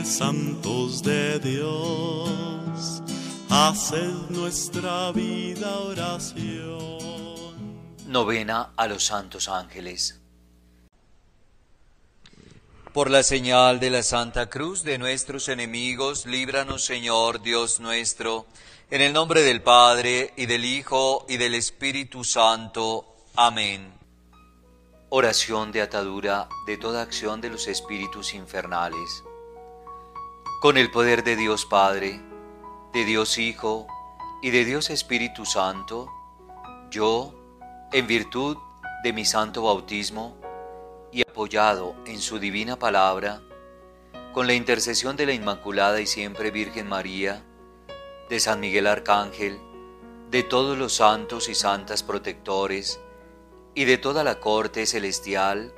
santos de Dios, haced nuestra vida oración. Novena a los santos ángeles. Por la señal de la Santa Cruz de nuestros enemigos, líbranos, Señor Dios nuestro, en el nombre del Padre, y del Hijo, y del Espíritu Santo. Amén. Oración de atadura de toda acción de los espíritus infernales. Con el poder de Dios Padre, de Dios Hijo y de Dios Espíritu Santo, yo, en virtud de mi santo bautismo y apoyado en su divina palabra, con la intercesión de la Inmaculada y siempre Virgen María, de San Miguel Arcángel, de todos los santos y santas protectores, y de toda la corte celestial,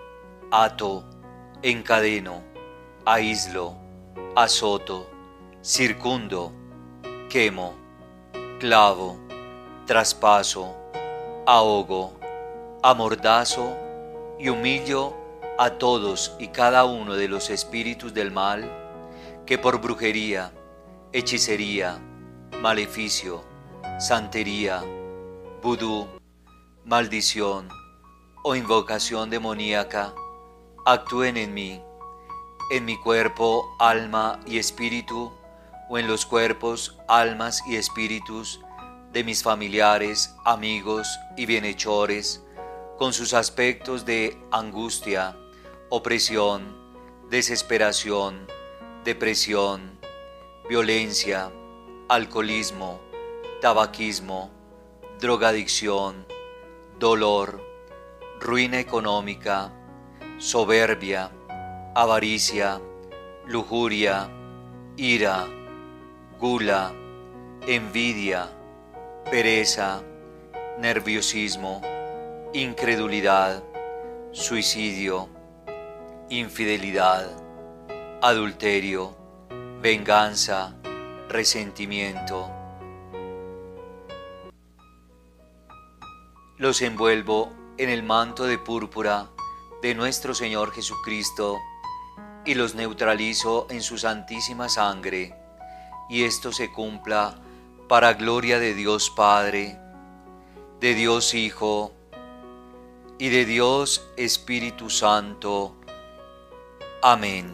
ato, encadeno, aíslo, azoto, circundo, quemo, clavo, traspaso, ahogo, amordazo y humillo a todos y cada uno de los espíritus del mal que por brujería, hechicería, maleficio, santería, vudú, maldición o invocación demoníaca actúen en mí, en mi cuerpo, alma y espíritu, o en los cuerpos, almas y espíritus de mis familiares, amigos y bienhechores, con sus aspectos de angustia, opresión, desesperación, depresión, violencia, alcoholismo, tabaquismo, drogadicción, dolor, ruina económica, soberbia, avaricia, lujuria, ira, gula, envidia, pereza, nerviosismo, incredulidad, suicidio, infidelidad, adulterio, venganza, resentimiento. Los envuelvo en el manto de púrpura de nuestro Señor Jesucristo y los neutralizo en su santísima sangre, y esto se cumpla para gloria de Dios Padre, de Dios Hijo y de Dios Espíritu Santo. Amén.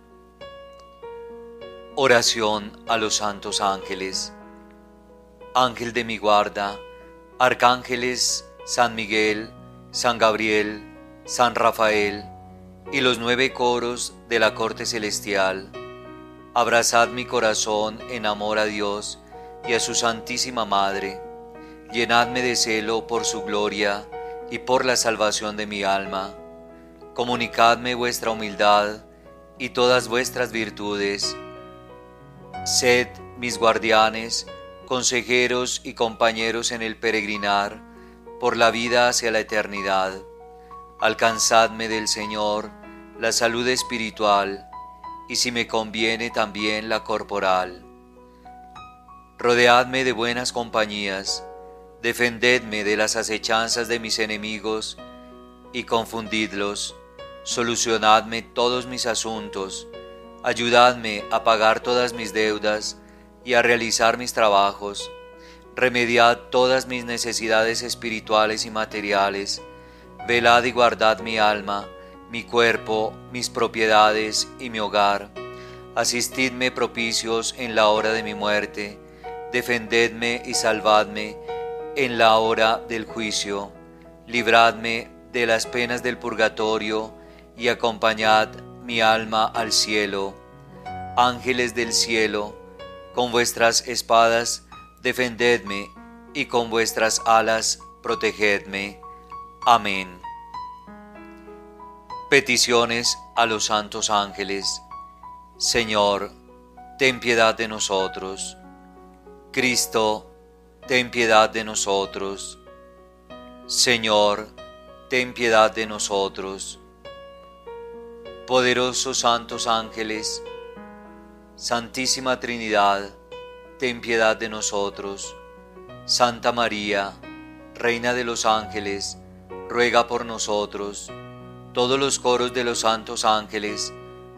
Oración a los santos ángeles. Ángel de mi guarda, arcángeles San Miguel, San Gabriel, San Rafael y los 9 coros de la corte celestial, abrazad mi corazón en amor a Dios y a su Santísima Madre, llenadme de celo por su gloria y por la salvación de mi alma, comunicadme vuestra humildad y todas vuestras virtudes, sed mis guardianes, consejeros y compañeros en el peregrinar por la vida hacia la eternidad. Alcanzadme del Señor la salud espiritual y si me conviene también la corporal. Rodeadme de buenas compañías, defendedme de las acechanzas de mis enemigos y confundidlos, solucionadme todos mis asuntos, ayudadme a pagar todas mis deudas y a realizar mis trabajos, remediad todas mis necesidades espirituales y materiales, velad y guardad mi alma, mi cuerpo, mis propiedades y mi hogar. Asistidme propicios en la hora de mi muerte, defendedme y salvadme en la hora del juicio, libradme de las penas del purgatorio y acompañad mi alma al cielo. Ángeles del cielo, con vuestras espadas defendedme y con vuestras alas protegedme. Amén. Peticiones a los santos ángeles. Señor, ten piedad de nosotros. Cristo, ten piedad de nosotros. Señor, ten piedad de nosotros. Poderosos santos ángeles, Santísima Trinidad, ten piedad de nosotros. Santa María, Reina de los ángeles, ruega por nosotros. Todos los coros de los santos ángeles,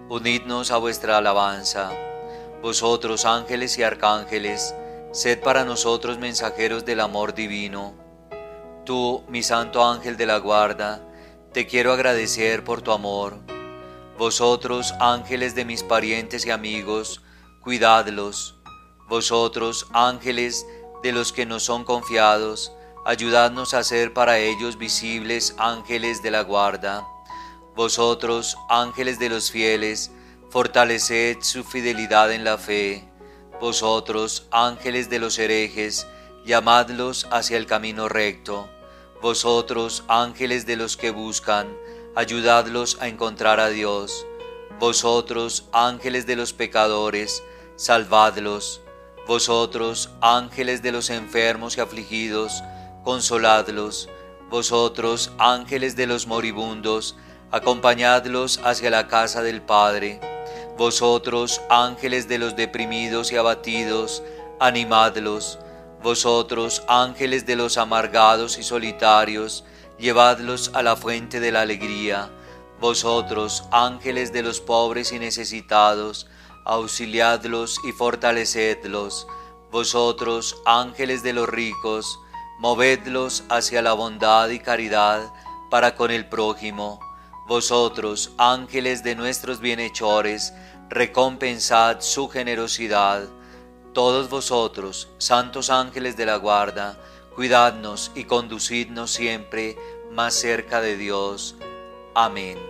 unidnos a vuestra alabanza. Vosotros, ángeles y arcángeles, sed para nosotros mensajeros del amor divino. Tú, mi santo ángel de la guarda, te quiero agradecer por tu amor. Vosotros, ángeles de mis parientes y amigos, cuidadlos. Vosotros, ángeles de los que nos son confiados, ayudadnos a ser para ellos visibles ángeles de la guarda. Vosotros, ángeles de los fieles, fortaleced su fidelidad en la fe. Vosotros, ángeles de los herejes, llamadlos hacia el camino recto. Vosotros, ángeles de los que buscan, ayudadlos a encontrar a Dios. Vosotros, ángeles de los pecadores, salvadlos. Vosotros, ángeles de los enfermos y afligidos, consoladlos. Vosotros, ángeles de los moribundos, acompañadlos hacia la casa del Padre. Vosotros, ángeles de los deprimidos y abatidos, animadlos. Vosotros, ángeles de los amargados y solitarios, llevadlos a la fuente de la alegría. Vosotros, ángeles de los pobres y necesitados, auxiliadlos y fortalecedlos. Vosotros, ángeles de los ricos, movedlos hacia la bondad y caridad para con el prójimo. Vosotros, ángeles de nuestros bienhechores, recompensad su generosidad. Todos vosotros, santos ángeles de la guarda, cuidadnos y conducidnos siempre más cerca de Dios. Amén.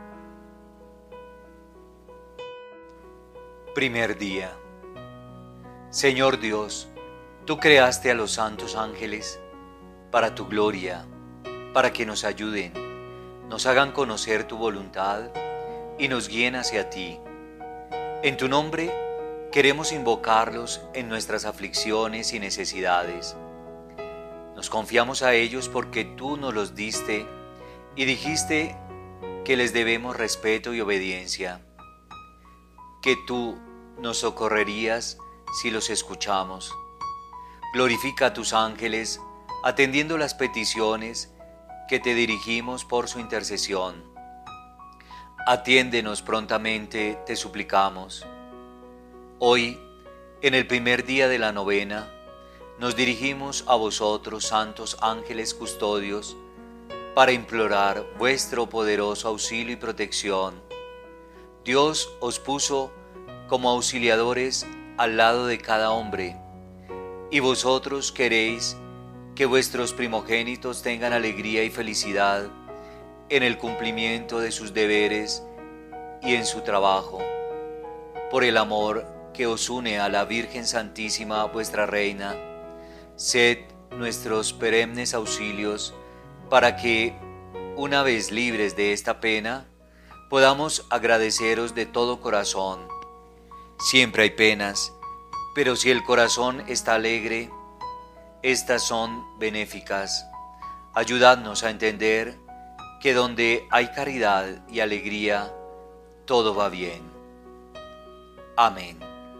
Primer día. Señor Dios, tú creaste a los santos ángeles para tu gloria, para que nos ayuden, nos hagan conocer tu voluntad y nos guíen hacia ti. En tu nombre queremos invocarlos en nuestras aflicciones y necesidades. Nos confiamos a ellos porque tú nos los diste y dijiste que les debemos respeto y obediencia, que tú nos socorrerías si los escuchamos. Glorifica a tus ángeles, atendiendo las peticiones que te dirigimos por su intercesión. Atiéndenos prontamente, te suplicamos. Hoy, en el primer día de la novena, nos dirigimos a vosotros, santos ángeles custodios, para implorar vuestro poderoso auxilio y protección. Dios os puso como auxiliadores al lado de cada hombre, y vosotros queréis que vuestros primogénitos tengan alegría y felicidad en el cumplimiento de sus deberes y en su trabajo. Por el amor que os une a la Virgen Santísima, vuestra Reina, sed nuestros perennes auxilios para que, una vez libres de esta pena, podamos agradeceros de todo corazón. Siempre hay penas, pero si el corazón está alegre, estas son benéficas. Ayudadnos a entender que donde hay caridad y alegría, todo va bien. Amén.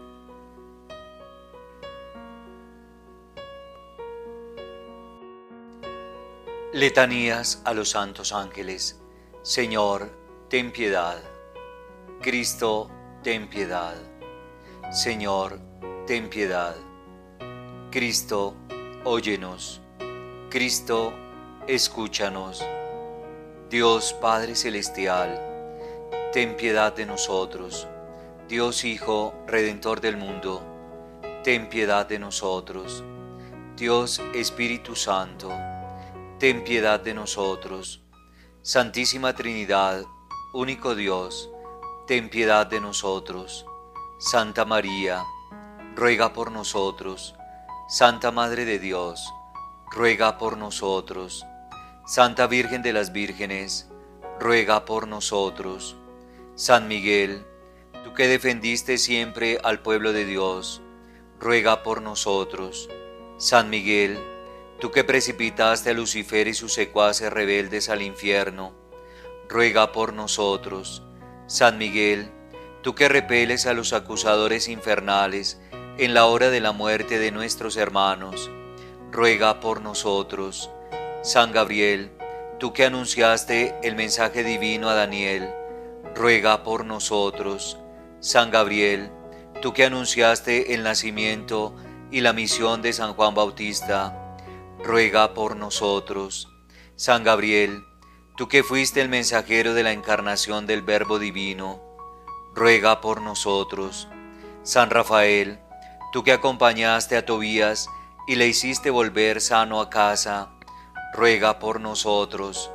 Letanías a los santos ángeles. Señor, ten piedad. Cristo, ten piedad. Señor, ten piedad. Cristo, óyenos. Cristo, escúchanos. Dios Padre Celestial, ten piedad de nosotros. Dios Hijo, Redentor del mundo, ten piedad de nosotros. Dios Espíritu Santo, ten piedad de nosotros. Santísima Trinidad, único Dios, ten piedad de nosotros. Santa María, ruega por nosotros. Santa Madre de Dios, ruega por nosotros. Santa Virgen de las Vírgenes, ruega por nosotros. San Miguel, tú que defendiste siempre al pueblo de Dios, ruega por nosotros. San Miguel, tú que precipitaste a Lucifer y sus secuaces rebeldes al infierno, ruega por nosotros. San Miguel, tú que repeles a los acusadores infernales en la hora de la muerte de nuestros hermanos, ruega por nosotros. San Gabriel, tú que anunciaste el mensaje divino a Daniel, ruega por nosotros. San Gabriel, tú que anunciaste el nacimiento y la misión de San Juan Bautista, ruega por nosotros. San Gabriel, tú que fuiste el mensajero de la encarnación del Verbo Divino, ruega por nosotros. San Rafael, tú que acompañaste a Tobías y le hiciste volver sano a casa, ruega por nosotros.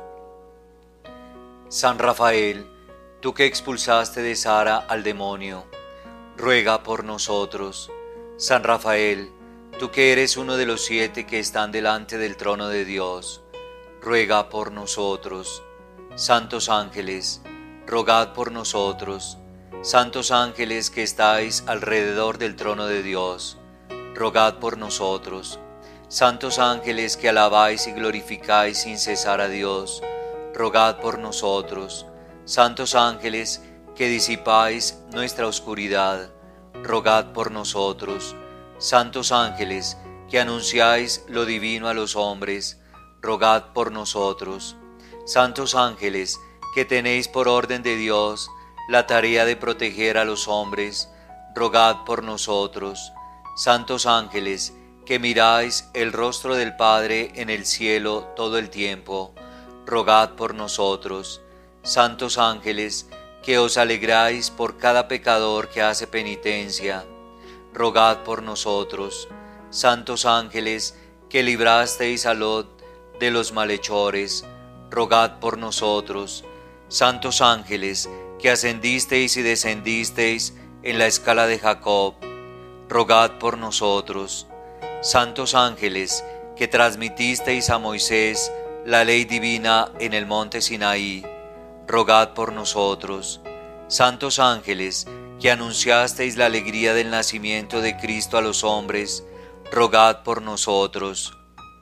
San Rafael, tú que expulsaste de Sara al demonio, ruega por nosotros. San Rafael, tú que eres uno de los 7 que están delante del trono de Dios, ruega por nosotros. Santos ángeles, rogad por nosotros. Santos ángeles que estáis alrededor del trono de Dios, rogad por nosotros. Santos ángeles que alabáis y glorificáis sin cesar a Dios, rogad por nosotros. Santos ángeles que disipáis nuestra oscuridad, rogad por nosotros. Santos ángeles que anunciáis lo divino a los hombres, rogad por nosotros. Santos ángeles que tenéis por orden de Dios la tarea de proteger a los hombres, rogad por nosotros. Santos ángeles, que miráis el rostro del Padre en el cielo todo el tiempo, rogad por nosotros. Santos ángeles, que os alegráis por cada pecador que hace penitencia, rogad por nosotros. Santos ángeles, que librasteis a Lot de los malhechores, rogad por nosotros. Santos ángeles, que ascendisteis y descendisteis en la escala de Jacob, rogad por nosotros. Santos ángeles, que transmitisteis a Moisés la ley divina en el monte Sinaí, rogad por nosotros. Santos ángeles, que anunciasteis la alegría del nacimiento de Cristo a los hombres, rogad por nosotros.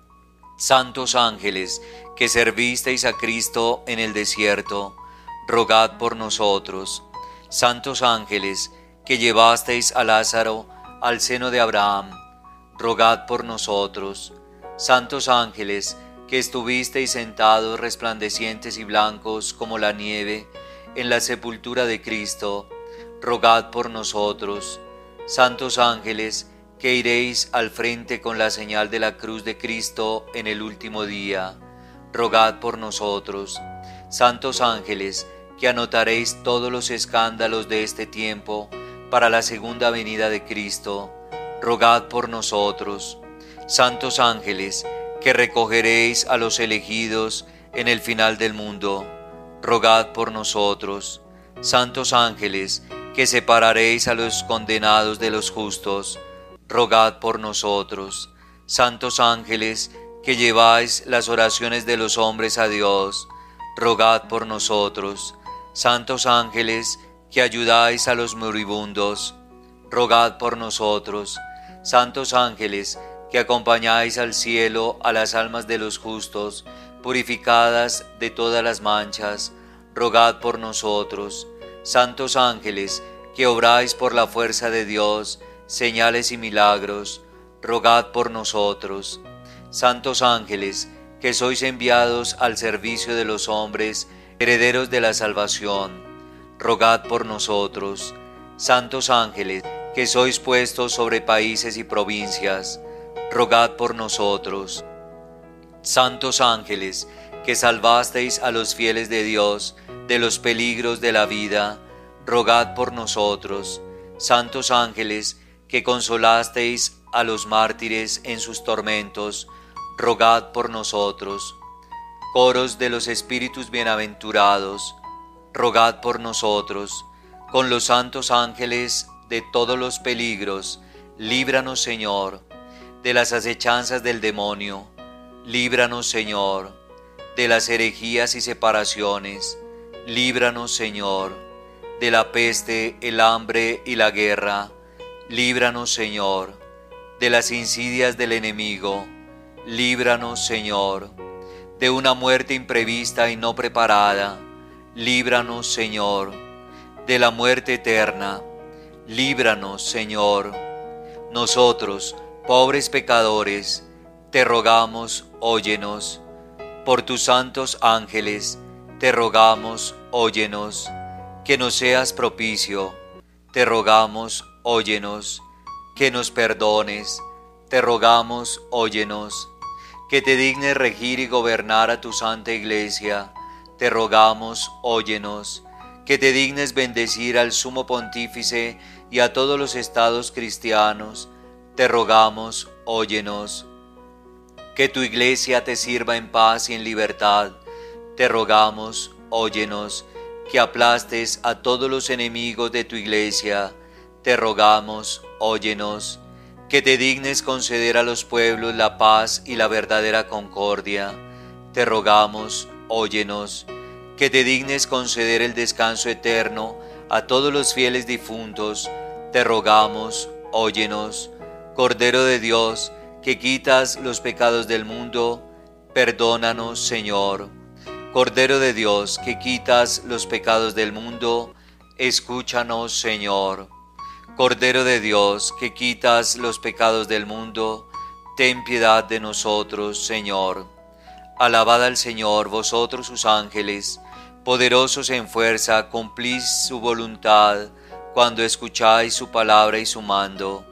Santos ángeles, que servisteis a Cristo en el desierto, rogad por nosotros. Santos ángeles, que llevasteis a Lázaro al seno de Abraham, rogad por nosotros. Santos ángeles, que estuvisteis sentados resplandecientes y blancos como la nieve en la sepultura de Cristo, rogad por nosotros. Santos ángeles, que iréis al frente con la señal de la cruz de Cristo en el último día, rogad por nosotros. Santos ángeles, que anotaréis todos los escándalos de este tiempo para la segunda venida de Cristo, rogad por nosotros. Santos ángeles, que recogeréis a los elegidos en el final del mundo, rogad por nosotros. Santos ángeles, que separaréis a los condenados de los justos, rogad por nosotros. Santos ángeles, que lleváis las oraciones de los hombres a Dios, rogad por nosotros. Santos ángeles, que ayudáis a los moribundos, rogad por nosotros. Santos ángeles, que acompañáis al cielo a las almas de los justos, purificadas de todas las manchas, rogad por nosotros. Santos ángeles, que obráis por la fuerza de Dios señales y milagros, rogad por nosotros. Santos ángeles, que sois enviados al servicio de los hombres, herederos de la salvación, rogad por nosotros. Santos ángeles, que sois puestos sobre países y provincias, rogad por nosotros. Santos ángeles, que salvasteis a los fieles de Dios de los peligros de la vida, rogad por nosotros. Santos ángeles, que consolasteis a los mártires en sus tormentos, rogad por nosotros. Coros de los espíritus bienaventurados, rogad por nosotros. Con los santos ángeles de todos los peligros, líbranos, Señor. De las acechanzas del demonio, líbranos, Señor. De las herejías y separaciones, líbranos, Señor. De la peste, el hambre y la guerra, líbranos, Señor. De las insidias del enemigo, líbranos, Señor. De una muerte imprevista y no preparada, líbranos, Señor. De la muerte eterna, líbranos, Señor. Nosotros, pobres pecadores, te rogamos, óyenos. Por tus santos ángeles, te rogamos, óyenos. que nos seas propicio, te rogamos, óyenos, que nos perdones, te rogamos, óyenos, que te dignes regir y gobernar a tu santa Iglesia, te rogamos, óyenos, que te dignes bendecir al sumo pontífice y a todos los estados cristianos, te rogamos, óyenos, que tu Iglesia te sirva en paz y en libertad, te rogamos, óyenos, que aplastes a todos los enemigos de tu Iglesia, te rogamos, óyenos, que te dignes conceder a los pueblos la paz y la verdadera concordia, te rogamos, óyenos, que te dignes conceder el descanso eterno a todos los fieles difuntos, te rogamos, óyenos, Cordero de Dios, que quitas los pecados del mundo, perdónanos, Señor. Cordero de Dios, que quitas los pecados del mundo, escúchanos, Señor. Cordero de Dios, que quitas los pecados del mundo, ten piedad de nosotros, Señor. Alabad al Señor, vosotros sus ángeles, poderosos en fuerza, cumplís su voluntad, cuando escucháis su palabra y su mando.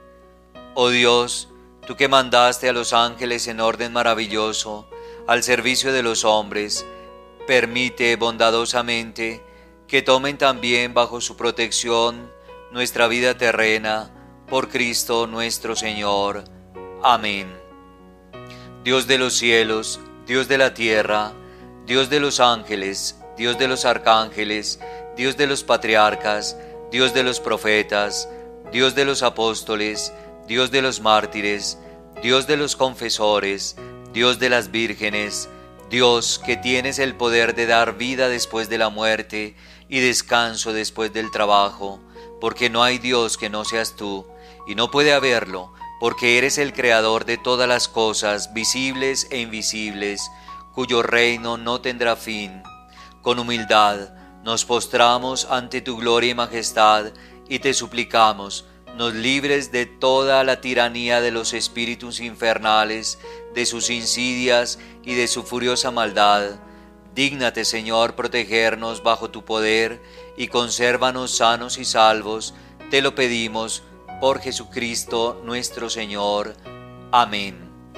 Oh Dios, tú que mandaste a los ángeles en orden maravilloso, al servicio de los hombres, permite bondadosamente que tomen también bajo su protección nuestra vida terrena, por Cristo nuestro Señor. Amén. Dios de los cielos, Dios de la tierra, Dios de los ángeles, Dios de los arcángeles, Dios de los patriarcas, Dios de los profetas, Dios de los apóstoles, Dios de los mártires, Dios de los confesores, Dios de las vírgenes, Dios que tienes el poder de dar vida después de la muerte y descanso después del trabajo, porque no hay Dios que no seas tú, y no puede haberlo, porque eres el creador de todas las cosas, visibles e invisibles, cuyo reino no tendrá fin. Con humildad nos postramos ante tu gloria y majestad, y te suplicamos, nos libres de toda la tiranía de los espíritus infernales, de sus insidias y de su furiosa maldad. Dígnate, Señor, protegernos bajo tu poder y consérvanos sanos y salvos, te lo pedimos por Jesucristo nuestro Señor. Amén.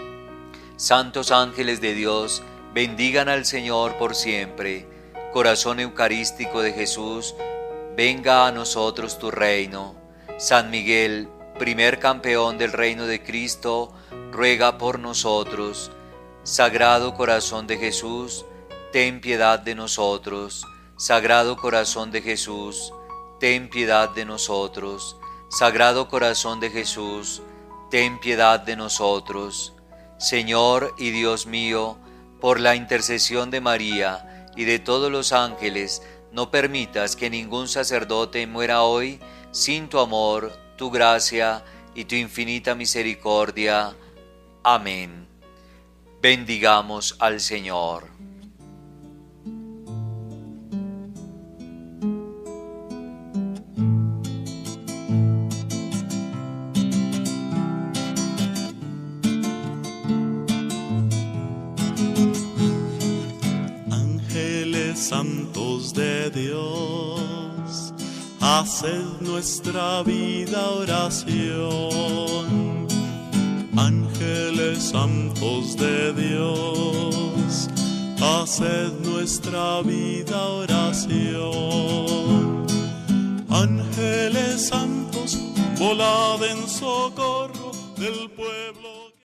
Santos ángeles de Dios, bendigan al Señor por siempre. Corazón eucarístico de Jesús, venga a nosotros tu reino. San Miguel, primer campeón del reino de Cristo, ruega por nosotros. Sagrado Corazón de Jesús, ten piedad de nosotros. Sagrado Corazón de Jesús, ten piedad de nosotros. Sagrado Corazón de Jesús, ten piedad de nosotros. Señor y Dios mío, por la intercesión de María y de todos los ángeles, no permitas que ningún sacerdote muera hoy sin tu amor, tu gracia y tu infinita misericordia. Amén. Bendigamos al Señor. Ángeles santos de Dios, haced nuestra vida oración. Ángeles santos de Dios, haced nuestra vida oración. Ángeles santos, volad en socorro del pueblo.